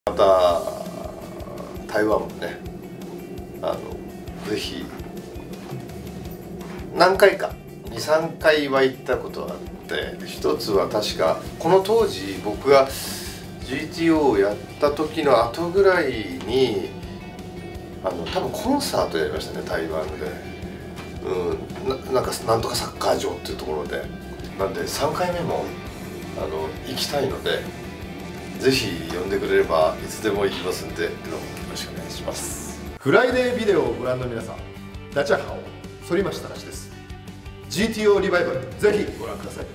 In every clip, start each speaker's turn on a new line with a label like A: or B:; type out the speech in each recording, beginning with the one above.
A: また台湾もね、ぜひ何回か2、3回は行ったことがあって、一つは確かこの当時僕が GTO をやった時の後ぐらいに多分コンサートやりましたね、台湾で。なんとかサッカー場っていうところで、なんで3回目も行きたいので、ぜひ呼んでくれればいつでも行きますんで、よろしくお願いします。
B: フライデービデオをご覧の皆さん、ダチャハオ反町隆史です。 GTO リバイバル、ぜひご覧ください。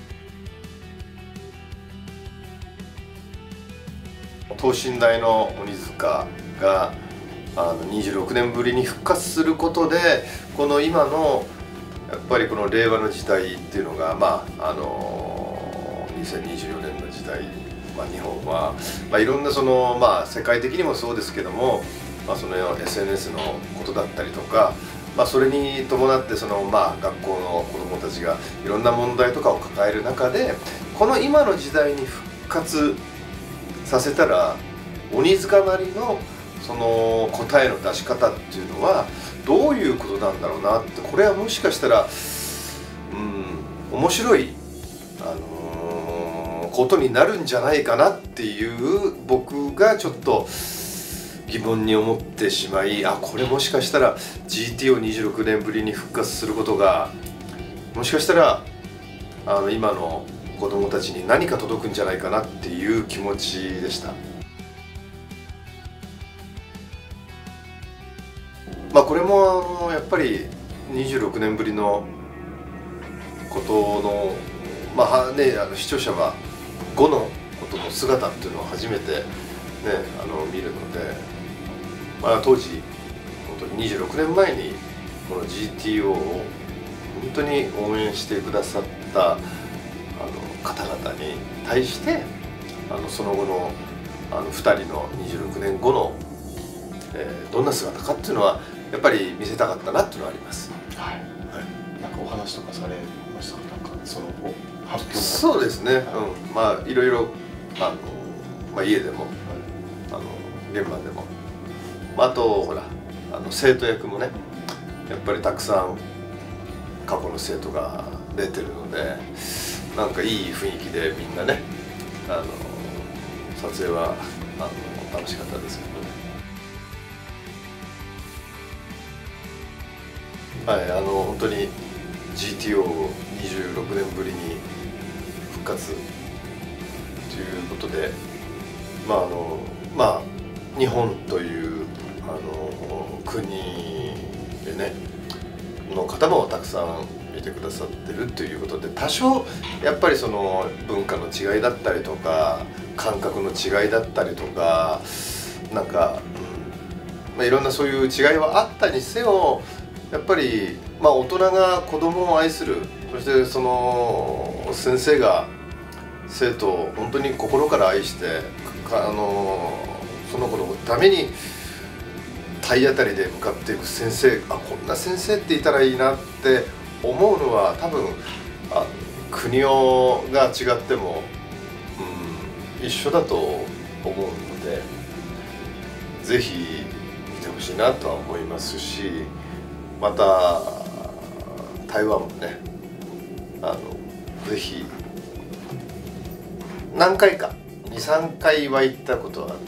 A: 等身大の鬼塚が26年ぶりに復活することで、この今のやっぱりこの令和の時代っていうのが、2024年の時代、日本は、いろんな世界的にもそうですけども、その SNS のことだったりとか、それに伴って学校の子どもたちがいろんな問題とかを抱える中で、この今の時代に復活させたら鬼塚なりのその答えの出し方っていうのはどういうことなんだろうなって、これはもしかしたら面白い、ことになるんじゃないかなっていう僕がちょっと疑問に思ってしまい、これもしかしたら GTO26 年ぶりに復活することがもしかしたら今の子供たちに何か届くんじゃないかなっていう気持ちでした。これもやっぱり26年ぶりのことの視聴者は5のことの姿っていうのを初めてね見るので、当時本当に26年前にこの GTO を本当に応援してくださった方々に対してその後の2人の26年後のどんな姿かっていうのはやっぱり見せたかったなっていうのはあります。
B: はい。なんかお話とかされましたか？なんかその発表。
A: そうですね。いろいろ家でも現場でも、あとほら生徒役もね、やっぱりたくさん過去の生徒が出てるので、なんかいい雰囲気でみんなね撮影は楽しかったですけどね。本当に GTO26 年ぶりに復活ということで、日本という国でねの方もたくさん見てくださってるということで、多少やっぱりその文化の違いだったりとか感覚の違いだったりとかいろんなそういう違いはあったにせよ、やっぱり大人が子供を愛する、そしてその先生が生徒を本当に心から愛してその子のために体当たりで向かっていく先生、こんな先生っていたらいいなって思うのは、多分国が違っても、一緒だと思うので、ぜひ見てほしいなとは思いますし、また台湾もねぜひ何回か2、3回は行ったことがあって、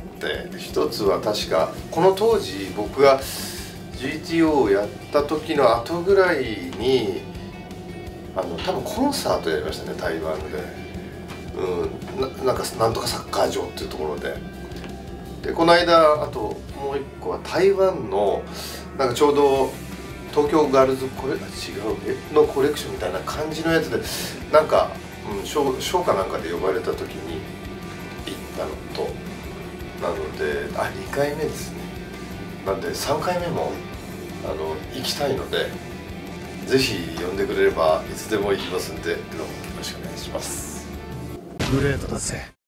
A: 一つは確かこの当時僕が GTO をやった時の後ぐらいに多分コンサートやりましたね、台湾で。なんとかサッカー場っていうところで。でこの間あともう一個は台湾のちょうど東京ガールズのコレクションみたいな感じのやつでショーかなんかで呼ばれた時に行ったのと、なので2回目ですね。なんで3回目も行きたいので、ぜひ呼んでくれればいつでも行きますんで、よろしくお願いします。
B: グレートだぜ。